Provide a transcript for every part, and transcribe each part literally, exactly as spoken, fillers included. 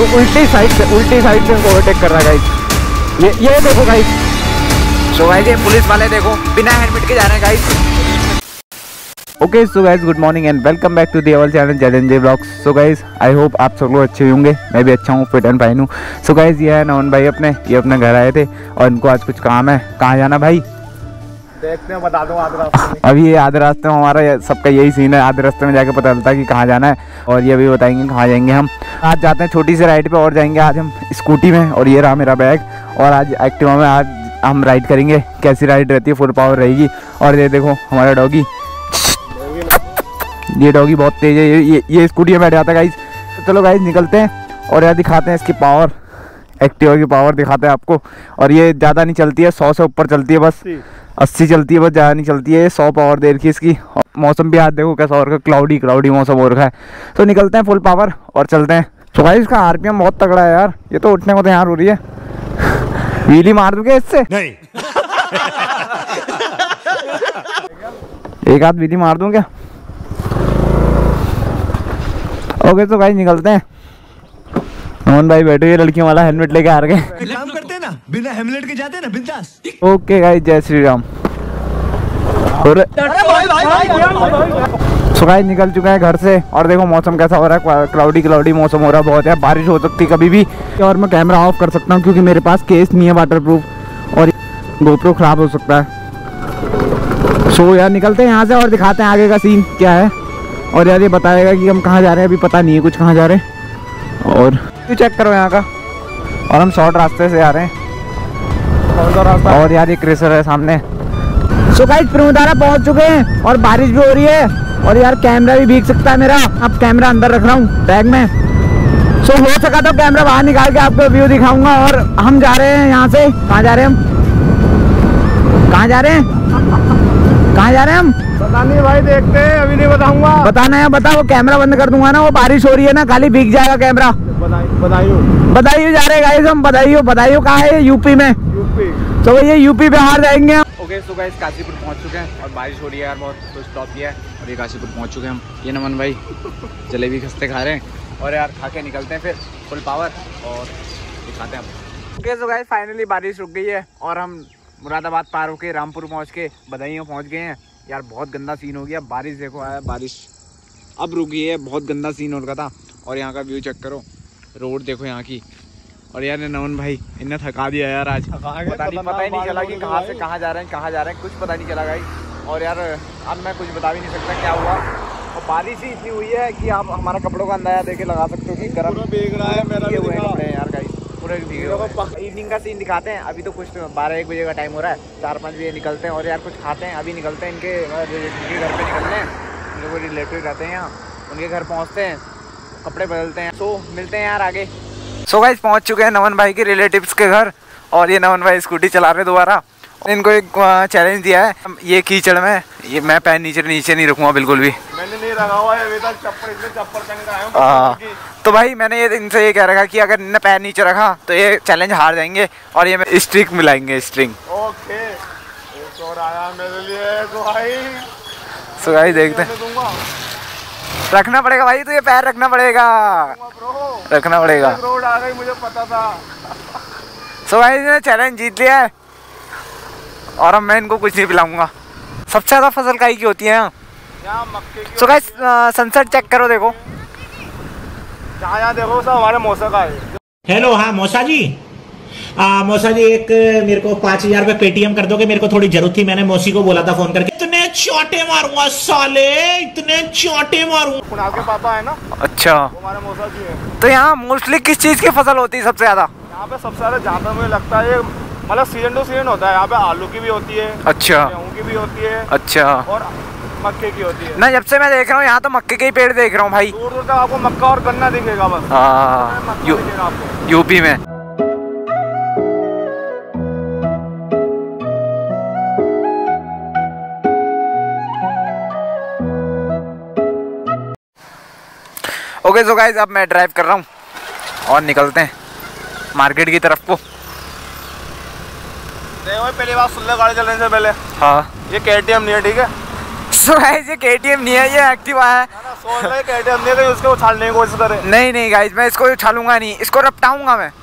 उल्टी साइड से उल्टी साइड से उनको ओवरटेक कर रहा है गाइस। ये ये देखो गाइस। सो गाइस ये पुलिस वाले देखो बिना हेलमेट के जा रहे हैं guys. Okay so guys good morning and welcome back to the our channel ZNJ blogs. So guys I hope आप सब लोग अच्छे होंगे, मैं भी अच्छा हूँ, फिट एंड फाइन हूँ। सो गाइस ये है नवन भाई अपने, ये अपने घर आए थे और इनको आज कुछ काम है। कहाँ जाना भाई देखते हैं, बता दूँ आधे रास्ते में। अभी ये आधे रास्ते में हमारा सबका यही सीन है, आधे रास्ते में जाके पता चलता है कि कहाँ जाना है और ये भी बताएंगे कहाँ जाएंगे। हम आज जाते हैं छोटी सी राइड पे और जाएंगे आज हम स्कूटी में, और ये रहा मेरा बैग। और आज एक्टिवा में आज हम राइड करेंगे। कैसी राइड रहती है, फुल पावर रहेगी। और ये देखो हमारा डॉगी, ये डॉगी बहुत तेज है, ये ये, ये स्कूटी में बैठ जाता है गाइस। तो चलो गाइस निकलते हैं और यार दिखाते हैं इसकी पावर, एक्टिवा की पावर दिखाते हैं आपको। और ये ज़्यादा नहीं चलती है, सौ से ऊपर चलती है, बस अस्सी चलती है, बस ज़्यादा नहीं चलती है। सौ पावर दे रखी है इसकी। मौसम भी आज देखो कैसा हो रखा है, क्लाउडी क्लाउडी मौसम हो रखा है। तो निकलते हैं फुल पावर और चलते हैं। तो गाइस इसका आरपीएम बहुत तगड़ा है यार, ये तो उठने को तैयार हो रही है। व्हीली मार दूंगे इससे नहीं। एक हाथ व्हीली मार दूं क्या? ओके तो गाइस निकलते हैं। मोहन भाई बैठे हुए लड़कियों वाला हेलमेट लेके आ रहे हैं। काम करते हैं ना, बिना हेलमेट के जाते हैं ना बिंदास। ओके गाइस जय श्री राम। और सो गाइस निकल चुके हैं घर से और देखो मौसम कैसा हो रहा है, क्लाउडी क्लाउडी मौसम हो रहा है बहुत है, बारिश हो सकती कभी भी। और मैं कैमरा ऑफ कर सकता हूँ क्योंकि मेरे पास केस नहीं है वाटरप्रूफ और गोप्रो खराब हो सकता है। सो यार निकलते हैं यहाँ से और दिखाते हैं आगे का सीन क्या है। और यार ये बताएगा कि हम कहाँ जा रहे हैं, अभी पता नहीं है कुछ कहाँ जा रहे हैं। और चेक करो यहाँ का, और हम शॉर्ट रास्ते से आ रहे हैं। और यार ये क्रेसर है सामने। सो गाइस प्रमुदारा पहुँच चुके हैं और बारिश भी हो रही है और यार कैमरा भी भीग सकता है मेरा। अब कैमरा अंदर रख रहा हूँ बैग में। सो हो सका तो कैमरा बाहर निकाल के आपको व्यू दिखाऊंगा। और हम जा रहे हैं यहाँ से, कहाँ जा रहे हैं हम, कहाँ जा रहे हैं, कहाँ जा रहे हैं हम पता नहीं भाई, देखते हैं, अभी नहीं बताऊंगा। बताना है बता, वो कैमरा बंद कर दूंगा ना, वो बारिश हो रही है ना, खाली भीग जाएगा कैमरा। बधाइयो बधाइयो जा रहे गाइस हम, बधाइयो बधाइयो कहाँ है, यूपी में। यूपी तो ये यूपी बिहार जाएंगे हम। ओके सो गाइस काशीपुर पहुंच चुके हैं और बारिश हो रही है यार बहुत, तो स्टॉप किया है और ये काशीपुर पहुंच चुके हैं हम। ये नमन भाई जलेबी खस्ते खा रहे हैं और यार खा के निकलते हैं फिर फुल पावर और दिखाते हैं हम। ओके सो गाइस फाइनली बारिश रुक गई है और हम मुरादाबाद पार होके रामपुर पहुंच के बधाइयों पहुंच गए हैं। यार बहुत गंदा सीन हो गया, बारिश देखो आया, बारिश अब रुकी है, बहुत गंदा सीन हो रहा था। और यहाँ का व्यू चेक करो, रोड देखो यहाँ की। और यार नमन भाई इन्हें थका दिया यार आज, पता नहीं पता ही नहीं चला कि कहाँ से कहाँ जा रहे हैं, कहाँ जा रहे हैं, कुछ पता नहीं चला गाइस। और यार अब मैं कुछ बता भी नहीं सकता क्या हुआ। और बारिश ही इतनी हुई है कि आप हमारा कपड़ों का अंदाजा देके लगा सकते हो कि गर्म भीग रहा है मेरा भी हुए कपड़े यार गाइस, पूरे भीगे। इवनिंग का सीन दिखाते हैं, अभी तो कुछ बारह एक बजे का टाइम हो रहा है, चार पाँच बजे निकलते हैं और यार कुछ खाते हैं, अभी निकलते हैं इनके इनके घर पे निकलते हैं, मेरे को रिलेटिव रहते हैं यहाँ, उनके घर पहुँचते हैं, कपड़े बदलते हैं। सो मिलते हैं यार आगे। सो गाइस पहुँच चुके हैं नमन भाई के रिलेटिव्स के घर और ये नमन भाई स्कूटी चला रहे दोबारा। इनको एक चैलेंज दिया है, ये कीचड़ में ये मैं पैर नीचे नीचे नहीं रखूँगा बिल्कुल भी। मैंने नहीं रखा हुआ है अभी तक, चप्पल इसमें चप्पल पहन के आया हूं। तो भाई मैंने ये इनसे ये कह रखा कि अगर इन्होंने पैर नीचे रखा तो ये चैलेंज हार जाएंगे और ये मैं स्ट्रिंग मिलाएंगे, स्ट्रिंग। ओके एक और आया मेरे लिए तो भाई। सो गाइस देखते हैं, रखना पड़ेगा भाई, तो ये पैर रखना पड़ेगा, रखना पड़ेगा। रोड आ गई, मुझे पता था। सो गाइस इन्होंने चैलेंज जीत लिया है और अब मैं इनको कुछ नहीं पिलाऊंगा। सबसे ज़्यादा फसल काई की होती है यहाँ। सो गाइस सनसेट चेक करो, देखो जहाँ यहाँ देखो सब हमारे मौसा का है। हेलो हाँ मौसा जी, आ, मौसा जी एक मेरे को पाँच हजार रुपये पेटीएम कर दोगे, मेरे को थोड़ी जरूरत थी, मैंने मौसी को बोला था फोन करके। इतने चोटे मारूंगा साले, इतने चोटे मारूंगा। कुणाल के पापा है ना। अच्छा वो हमारे मौसा जी है। तो यहाँ मोस्टली किस चीज़ की फसल होती है सबसे ज़्यादा? यहाँ पे सबसे ज़्यादा जहाँ पे मुझे लगता है मतलब सीजन टू सीजन होता है, यहाँ पे आलू की भी होती है, अच्छा गेहूँ की भी होती है, अच्छा और मक्के की होती है। ना जब से मैं देख रहा हूँ यहाँ तो मक्के के ही पेड़ देख रहा हूँ भाई, दूर दूर तक आपको मक्का और गन्ना दिखेगा बस। हाँ यू, यूपी में। ओके सो गाइस अब मैं ड्राइव कर रहा हूँ और निकलते हैं मार्केट की तरफ को। देखो पहली बात सुन ले गाड़ी चलने से पहले, हाँ ये केटीएम नहीं है, ठीक है? सो गाइस ये केटीएम नहीं है, ये एक्टिवा है सोच रहा है केटीएम नहीं तो उसको उछालने की कोशिश करे। नहीं नहीं गाइस, मैं इसको उछालूंगा नहीं, इसको रपटाऊंगा मैं।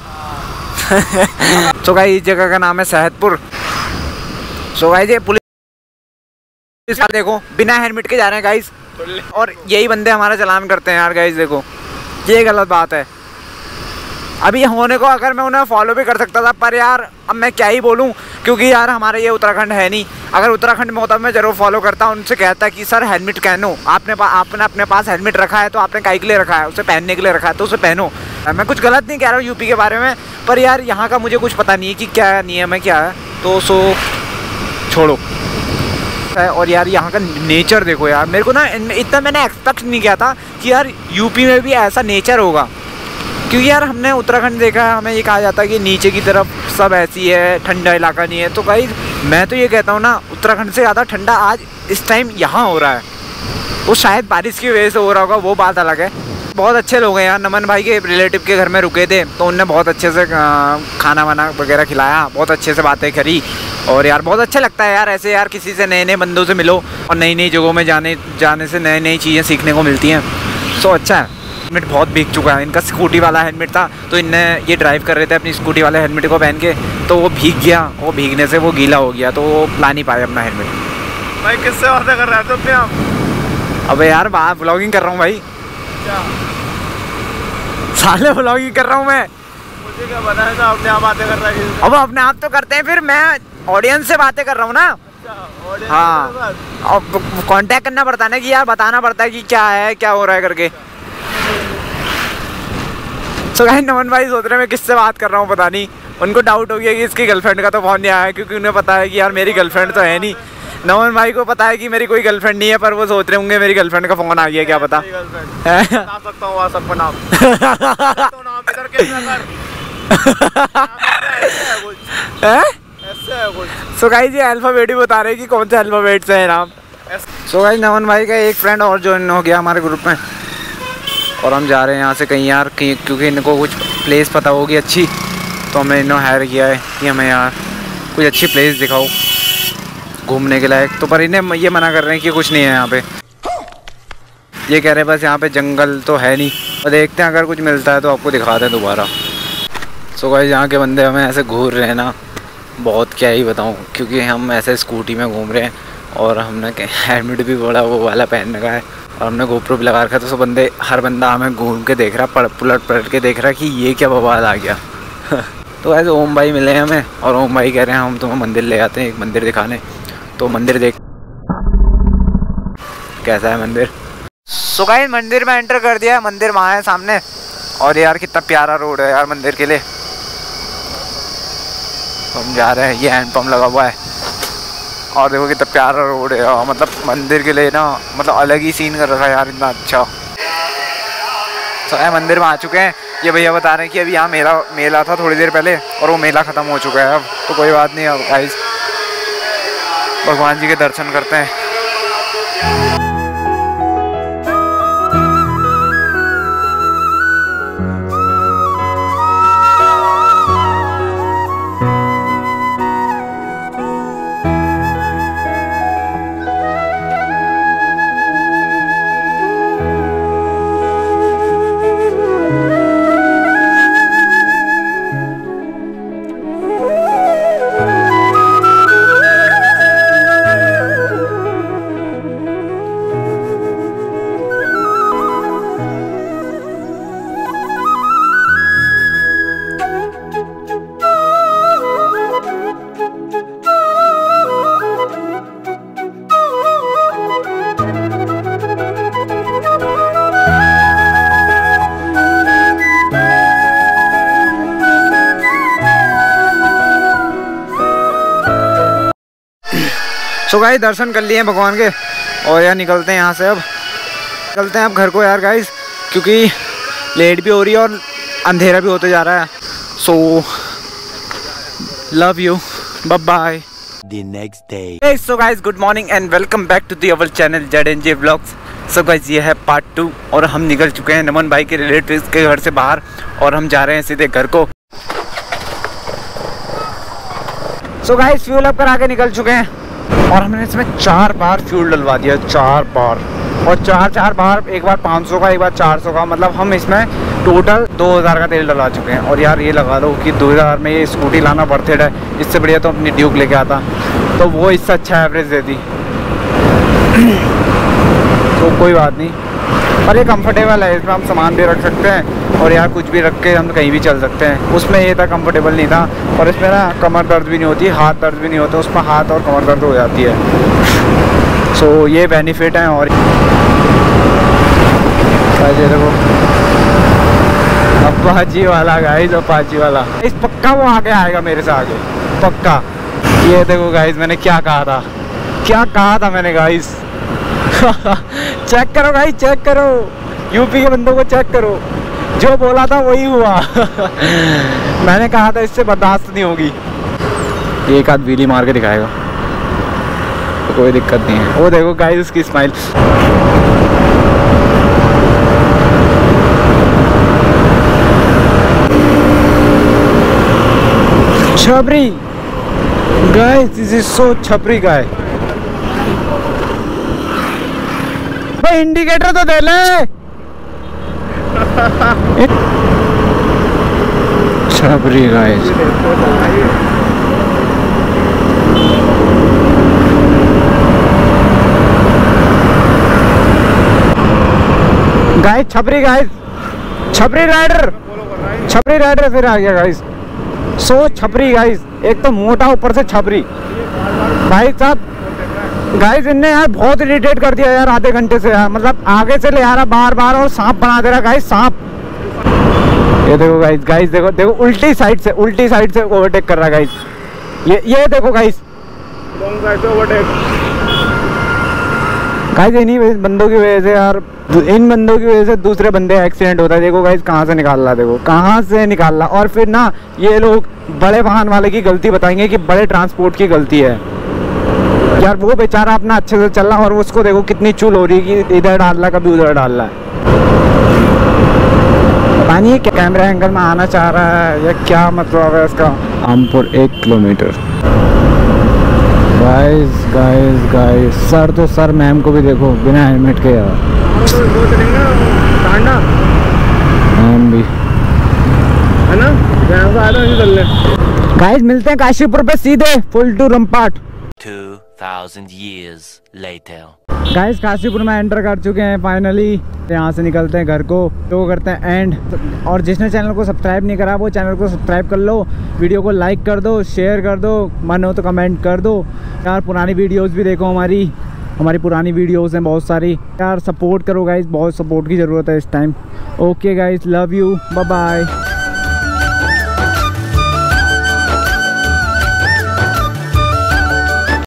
सो गाइस इस जगह का नाम है सेहतपुर। सो गाइस ये पुलिस देखो बिना हेलमेट के जा रहे हैं गाइस, और यही बंदे हमारा चालान करते हैं यार गाइस। देखो ये गलत बात है। अभी होने को अगर मैं उन्हें फॉलो भी कर सकता था, पर यार अब मैं क्या ही बोलूं, क्योंकि यार हमारे ये उत्तराखंड है नहीं। अगर उत्तराखंड में होता मैं जरूर फॉलो करता, उनसे कहता कि सर हेलमेट कहनो, आपने आपने अपने पास हेलमेट रखा है तो आपने काहे के लिए रखा है, उसे पहनने के लिए रखा है तो उसे पहनो। मैं कुछ गलत नहीं कह रहा हूँ यूपी के बारे में, पर यार यहाँ का मुझे कुछ पता नहीं है कि क्या नियम है क्या है, तो सो छोड़ो। और यार यहाँ का नेचर देखो यार, मेरे को ना इतना मैंने एक्सपेक्ट नहीं किया था कि यार यूपी में भी ऐसा नेचर होगा, क्योंकि यार हमने उत्तराखंड देखा है, हमें ये कहा जाता है कि नीचे की तरफ सब ऐसी है, ठंडा इलाका नहीं है। तो भाई मैं तो ये कहता हूँ ना, उत्तराखंड से ज़्यादा ठंडा आज इस टाइम यहाँ हो रहा है। वो शायद बारिश की वजह से हो रहा होगा, वो बात अलग है। बहुत अच्छे लोग हैं यार। नमन भाई के रिलेटिव के घर में रुके थे, तो उनने बहुत अच्छे से खाना वाना वगैरह खिलाया, बहुत अच्छे से बातें करी, और यार बहुत अच्छा लगता है यार ऐसे यार किसी से नए नए बंदों से मिलो, और नई नई जगहों में जाने जाने से नई नई चीज़ें सीखने को मिलती हैं। सो अच्छा है। हेलमेट बहुत भीग चुका है, इनका स्कूटी वाला हेलमेट था, तो इनने ये ड्राइव कर रहे थे अपनी स्कूटी वाले हेलमेट को पहन के, तो वो भीग गया, वो भीगने से वो गीला हो गया, तो वो ला नहीं पाया अपना हेलमेट। भाई किससे बातें कर रहे थे अपने आप? अबे यार बाहर व्लॉगिंग कर रहा हूँ भाई। क्या साले व्लॉगिंग कर रहा हूँ मैं। मुझे क्या पता है, अपने आप बातें कर रहा है। अब अपने आप तो करते हैं, फिर मैं ऑडियंस से बातें कर रहा हूँ ना। हाँ, अब कांटेक्ट करना पड़ता है ना कि यार बताना पड़ता है कि क्या है, क्या हो रहा है करके। सो गाइस नमन भाई सोच रहे हैं मैं किससे बात कर रहा हूँ, पता नहीं। उनको डाउट हो गया कि इसकी गर्लफ्रेंड का तो फोन नहीं आया है, क्योंकि उन्हें पता है कि यार मेरी गर्लफ्रेंड तो है नहीं। नमन भाई को पता है कि मेरी कोई गर्लफ्रेंड नहीं है, पर वो सोच रहे होंगे मेरी गर्लफ्रेंड का फोन आ गया, क्या पता। बता सकता हूँ सबका नाम। तो नाम इधर कैसे कर। सो गाइस ये अल्फाबेट ही बता रहे हैं कि कौन से अल्फाबेट से है नाम। सो गाइस नमन भाई का एक फ्रेंड और ज्वाइन हो गया हमारे ग्रुप में, और हम जा रहे हैं यहाँ से कहीं यार, कहीं क्योंकि इनको कुछ प्लेस पता होगी अच्छी, तो हमने इन्हों हायर किया है कि हमें यार कुछ अच्छी प्लेस दिखाओ घूमने के लायक। तो पर इन्हें ये मना कर रहे हैं कि कुछ नहीं है यहाँ पे। ये कह रहे हैं बस यहाँ पे जंगल तो है नहीं, और देखते हैं अगर कुछ मिलता है तो आपको दिखाते हैं दोबारा। सो गाइस यहाँ के बंदे हमें ऐसे घूर रहे हैं ना, बहुत क्या ही बताऊँ, क्योंकि हम ऐसे स्कूटी में घूम रहे हैं, और हमने हेलमेट भी बड़ा वो वाला पहन रखा है, और हमने गोप्रो भी लगा रखा है। तो सब बंदे, हर बंदा हमें घूम के देख रहा, पड़ पलट पलट के देख रहा कि ये क्या बवाल आ गया। तो ऐसे ओम भाई मिले हैं हमें, और ओम भाई कह रहे हैं हम तुम्हें मंदिर ले आते हैं, एक मंदिर दिखाने। तो मंदिर देख कैसा है मंदिर। सो गाइस मंदिर में एंटर कर दिया है, मंदिर वहाँ है सामने, और यार कितना प्यारा रोड है यार मंदिर के लिए। हम जा रहे हैं, ये हैंड पंप लगा हुआ है, और देखो कितना प्यारा रोड है, और मतलब मंदिर के लिए ना मतलब अलग ही सीन कर रखा है यार, इतना अच्छा। तो so, मंदिर में आ चुके हैं। ये भैया बता रहे हैं कि अभी यहाँ मेला मेला था थोड़ी देर पहले, और वो मेला ख़त्म हो चुका है अब, तो कोई बात नहीं। अब गाइस भगवान जी के दर्शन करते हैं। सो गाइस दर्शन कर लिए हैं भगवान के, और यार निकलते हैं यहाँ से। अब निकलते हैं अब घर को यार गाइस, क्योंकि लेट भी हो रही है और अंधेरा भी होते जा रहा है। So love you, bye bye. The next day. Hey, so guys, good morning and welcome back to the our channel Z N J Vlogs. So guys, ये है पार्ट टू, और हम निकल चुके हैं नमन भाई के रिलेटिव्स के घर से बाहर, और हम जा रहे हैं सीधे घर को। So guys, फ्यूल अप करा के निकल चुके हैं, और हमने इसमें चार बार फ्यूल डलवा दिया, चार बार। और चार चार बार, एक बार पाँच सौ का, एक बार चार सौ का, मतलब हम इसमें टोटल दो हज़ार का तेल डला चुके हैं। और यार ये लगा लो कि दो हज़ार में ये स्कूटी लाना बर्थडे है, इससे बढ़िया तो अपनी ड्यूक लेके आता, तो वो इससे अच्छा एवरेज देती। तो कोई बात नहीं, पर ये कंफर्टेबल है, इसमें हम सामान भी रख सकते हैं और यार कुछ भी रख के हम कहीं भी चल सकते हैं। उसमें ये था कंफर्टेबल नहीं था, और इसमें ना कमर दर्द भी नहीं होती, हाथ दर्द भी नहीं होता, उसमें हाथ और कमर दर्द हो जाती है। सो so, ये बेनिफिट है। और ये देखो अपाची वाला गाइस, अपाची वाला इस पक्का वो आगे आएगा मेरे से आगे, पक्का। ये देखो गाइस, मैंने क्या कहा था, क्या कहा था मैंने गाइस। चेक करो गाइस, चेक करो, यूपी के बंदों को चेक करो, जो बोला था वही हुआ। मैंने कहा था इससे बर्दाश्त नहीं होगी। एक आध व्हीली मार के दिखाएगा तो कोई दिक्कत नहीं है। वो देखो गाइस उसकी स्माइल। छपरी गाइस, दिस इज सो छपरी गाय। भाई इंडिकेटर तो दे ले। छपरी गाइस, गाइस छपरी, गाइस छपरी राइडर, छपरी राइडर फिर आ गया गाइस। सो छपरी गाइस, एक तो मोटा ऊपर से छपरी। भाई साहब गाइस इनने यार बहुत इरिटेट कर दिया यार आधे घंटे से यार, मतलब आगे से ले आ रहा बार बार और सांप बना दे रहा गाइस, सांप। ये देखो गाइस, गाइस देखो देखो उल्टी साइड से, उल्टी साइड से ओवरटेक कर रहा है गाइस। ये ये देखो गाइस, लॉन्ग साइड से ओवरटेक। गाइस इन्हीं बंदों की वजह से यार, इन बंदों की वजह से दूसरे बंदे एक्सीडेंट होता है। देखो गाइस कहाँ से निकाल रहा, देखो कहाँ से निकाल रहा। और फिर ना ये लोग बड़े वाहन वाले की गलती बताएंगे कि बड़े ट्रांसपोर्ट की गलती है यार। वो बेचारा अपना अच्छे से चल रहा और उसको देखो कितनी चूल हो रही है कि इधर डाल रहा कभी उधर डाल रहा है। पता नहीं क्या कैमरा एंगल में आना चाह रहा है या क्या मतलब है इसका। रामपुर एक kilometre. Guys guys guys, sir तो सर मैम को भी देखो बिना हेलमेट के यार। मैम भी है ना, जहाँ से आया था चल ले। गाइस मिलते हैं काशीपुर पे सीधे फुल टू रंपाट। two thousand years later. Guys Kashipur में एंटर कर चुके हैं फाइनली। यहाँ से निकलते हैं घर को, तो करते हैं एंड। और जिसने चैनल को सब्सक्राइब नहीं करा वो चैनल को सब्सक्राइब कर लो, वीडियो को लाइक कर दो, शेयर कर दो, मन हो तो कमेंट कर दो यार। पुरानी वीडियोस भी देखो, हमारी हमारी पुरानी वीडियोस हैं बहुत सारी यार। सपोर्ट करो गाइस, बहुत सपोर्ट की ज़रूरत है इस time. Okay guys, love you, bye bye.